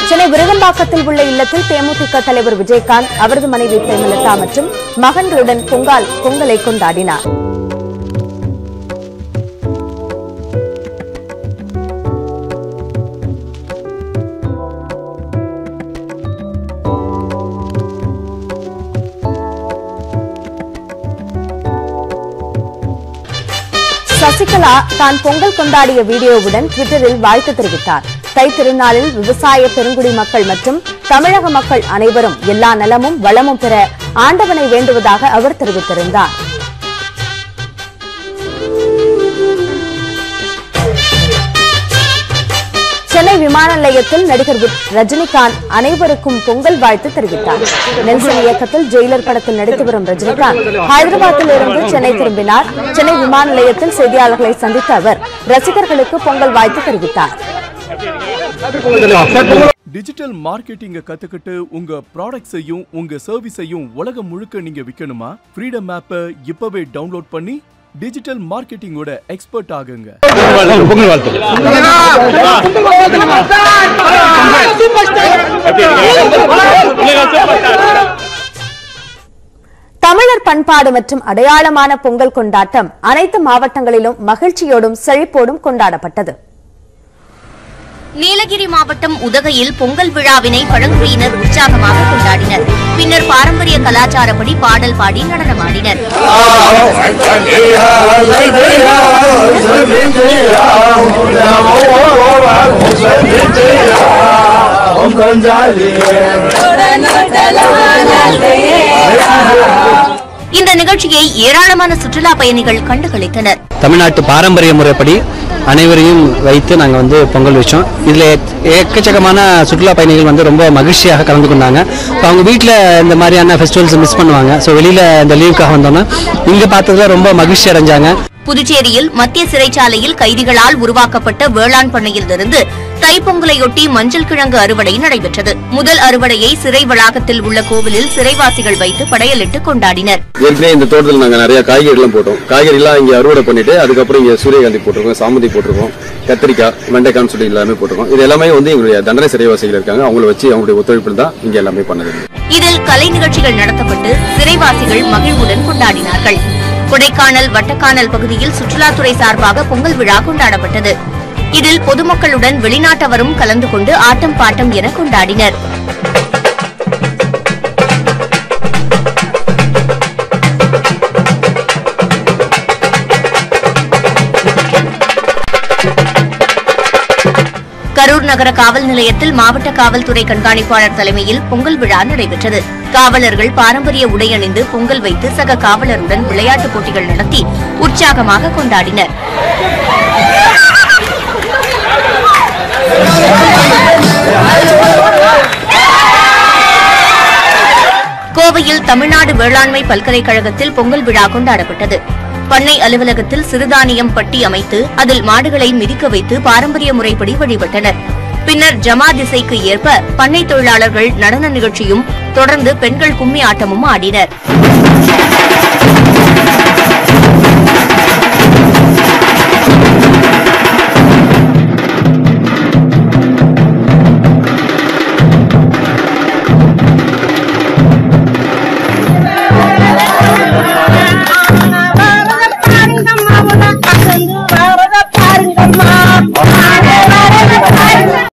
சென்னை விருகம்பாக்கத்தில் உள்ள இல்லத்தில் தேமுதிக தலைவர் விஜயகாந்த் அவரது மனைவி பிரேமலதா மற்றும் மகன்களுடன் பொங்கலை கொண்டாடினார். சசிகலா தான் பொங்கல் கொண்டாடிய வீடியோவுடன் ட்விட்டரில் வாழ்த்து தெரிவித்தார். தை திருநாளில் விவசாய பெருங்குடி மக்கள் மற்றும் தமிழக மக்கள் அனைவரும் எல்லா நலமும் வளமும் பெற ஆண்டவனை வேண்டுவதாக அவர் தெரிவித்திருந்தார். சென்னை விமான நிலையத்தில் நடிகர் ரஜினிகாந்த் அனைவருக்கும் பொங்கல் வாழ்த்து தெரிவித்தார். நெல்சன் இயக்கத்தில் ஜெயிலர் படத்தில் நடித்து வரும் ரஜினிகாந்த் ஹைதராபாத்தில் இருந்து சென்னை திரும்பினார். சென்னை விமான நிலையத்தில் செய்தியாளர்களை சந்தித்த அவர் ரசிகர்களுக்கு பொங்கல் வாழ்த்து தெரிவித்தார். டிஜிட்டல் மார்க்கெட்டிங்க கத்துக்கிட்டு உங்க ப்ராடக்ட்ஸையும் உங்க சர்வீஸையும் உலகம் முழுக்க நீங்க விற்கணுமா? ஃப்ரீடம் ஆப்பை இப்பவே டவுன்லோட் பண்ணி டிஜிட்டல் மார்க்கெட்டிங்கோட எக்ஸ்பர்ட் ஆகுங்க. தமிழர் பண்பாடு மற்றும் அடையாளமான பொங்கல் கொண்டாட்டம் அனைத்து மாவட்டங்களிலும் மகிழ்ச்சியோடும் செழிப்போடும் கொண்டாடப்பட்டது. நீலகிரி மாவட்டம் உதகையில் பொங்கல் விழாவினை பழங்குடியினர் உற்சாகமாக கொண்டாடினர். பின்னர் பாரம்பரிய கலாச்சாரப்படி பாடல் பாடி நடனமாடினர். இந்த நிகழ்ச்சியை ஏராளமான சுற்றுலா பயணிகள் கண்டுகளித்தனர். தமிழ்நாட்டு பாரம்பரிய முறைப்படி அனைவரையும் வைத்து நாங்கள் பொங்கல் வச்சோம். இதில் எக்கச்சக்கமான சுற்றுலா பயணிகள் ரொம்ப மகிழ்ச்சியாக கலந்து கொண்டாங்க. இப்போ அவங்க வீட்டில் இந்த மாதிரியான ஃபெஸ்டிவல்ஸ் மிஸ் பண்ணுவாங்க. ஸோ வெளியில் இந்த லீவுக்காக வந்தோன்னா இங்கே பார்த்ததுல ரொம்ப மகிழ்ச்சி அடைஞ்சாங்க. புதுச்சேரியில் மத்திய சிறைச்சாலையில் கைதிகளால் உருவாக்கப்பட்ட வேளாண் பண்ணையிலிருந்து தைப்பொங்கலையொட்டி மஞ்சள் கிழங்கு அறுவடை நடைபெற்றது. முதல் அறுவடையை சிறை வளாகத்தில் உள்ள கோவிலில் சிறைவாசிகள் வைத்து படையலிட்டு கொண்டாடினர். ஏற்கனவே இந்த தோட்டத்தில் நாங்கள் நிறைய காய்கறிலாம் போட்டோம். காய்கறிலாம் இங்கே அறுவடை பண்ணிட்டு அதுக்கப்புறம் இங்கே சூரியகாந்தி போட்டிருக்கோம், சாமந்தி போட்டிருக்கோம், கத்திரிக்காய், வெண்டைக்கான்னு சொல்லி எல்லாமே போட்டிருக்கோம். இது எல்லாமே எங்களுடைய தண்டனை சிறைவாசிகள் இருக்காங்க. அவங்கள வச்சு அவங்களுடைய ஒத்துழைப்பில் தான் இங்கே எல்லாமே பண்ணது. இதில் கலை நிகழ்ச்சிகள் நடத்தப்பட்டு சிறைவாசிகள் மகிழ்வுடன் கொண்டாடினார்கள். கொடைக்கானல் வட்டக்கானல் பகுதியில் சுற்றுலாத்துறை சார்பாக பொங்கல் விழா கொண்டாடப்பட்டது. இதில் பொதுமக்களுடன் வெளிநாட்டவரும் கலந்து கொண்டு ஆட்டம் பாட்டம் என கொண்டாடினர். கரூர் நகர காவல் நிலையத்தில் மாவட்ட காவல்துறை கண்காணிப்பாளர் தலைமையில் பொங்கல் விழா நடைபெற்றது. காவலர்கள் பாரம்பரிய உடை அணிந்து பொங்கல் வைத்து சக காவலருடன் விளையாட்டுப் போட்டிகள் நடத்தி உற்சாகமாக கொண்டாடினர். கோவையில் தமிழ்நாடு வேளாண்மை பல்கலைக்கழகத்தில் பொங்கல் விழா கொண்டாடப்பட்டது. பண்ணை அலுவலகத்தில் சிறுதானியம் பட்டி அமைத்து அதில் மாடுகளை மிதிக்க வைத்து பாரம்பரிய முறைப்படி வழிபட்டனர். பின்னர் ஜமா திசைக்கு ஏற்ப பண்ணை தொழிலாளர்கள் நடன நிகழ்ச்சியும் தொடர்ந்து பெண்கள் கும்மி ஆட்டமும் ஆடினர்.